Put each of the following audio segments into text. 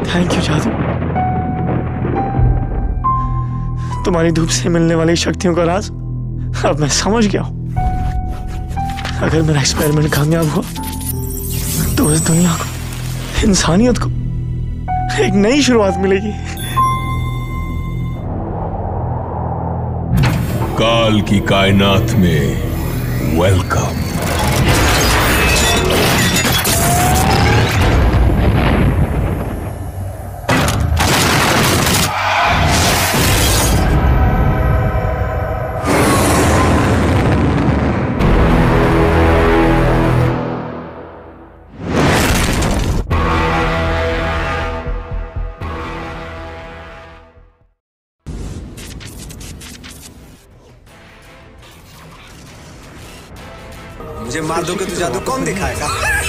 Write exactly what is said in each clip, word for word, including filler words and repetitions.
Thank you जादू। तुम्हारी धूप से मिलने वाली शक्तियों का राज अब मैं समझ गया हूं। अगर मेरा एक्सपेरिमेंट कामयाब हुआ तो इस दुनिया को, इंसानियत को एक नई शुरुआत मिलेगी। काल की कायनात में वेलकम। मुझे मार दोगे तो जादू कौन दिखाएगा?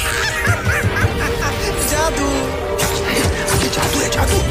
जादू, ये जादू है, जादू।